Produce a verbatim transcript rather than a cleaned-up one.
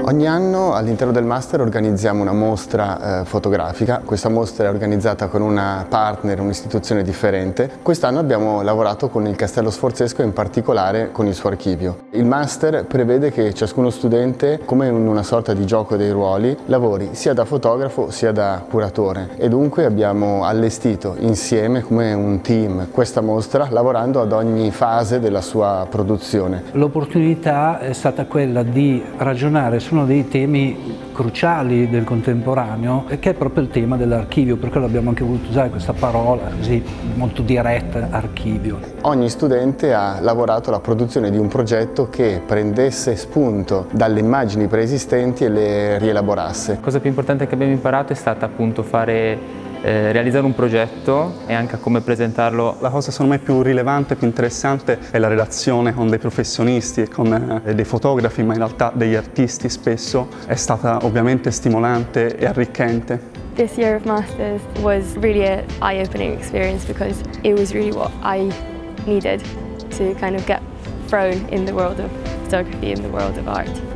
Ogni anno all'interno del Master organizziamo una mostra eh, fotografica. Questa mostra è organizzata con una partner, un'istituzione differente. Quest'anno abbiamo lavorato con il Castello Sforzesco e in particolare con il suo archivio. Il Master prevede che ciascuno studente, come in una sorta di gioco dei ruoli, lavori sia da fotografo sia da curatore e dunque abbiamo allestito insieme come un team questa mostra lavorando ad ogni fase della sua produzione. L'opportunità è stata quella di ragionare su uno dei temi cruciali del contemporaneo, che è proprio il tema dell'archivio, per quello abbiamo anche voluto usare questa parola così molto diretta, archivio. Ogni studente ha lavorato alla produzione di un progetto che prendesse spunto dalle immagini preesistenti e le rielaborasse. La cosa più importante che abbiamo imparato è stata appunto fare Eh, realizzare un progetto e anche come presentarlo. La cosa secondo me più rilevante, più interessante è la relazione con dei professionisti e con eh, dei fotografi, ma in realtà degli artisti spesso, è stata ovviamente stimolante e arricchente. This year of Masters was really an eye-opening experience because it was really what I needed to kind of get thrown in the world of photography, in the world of art.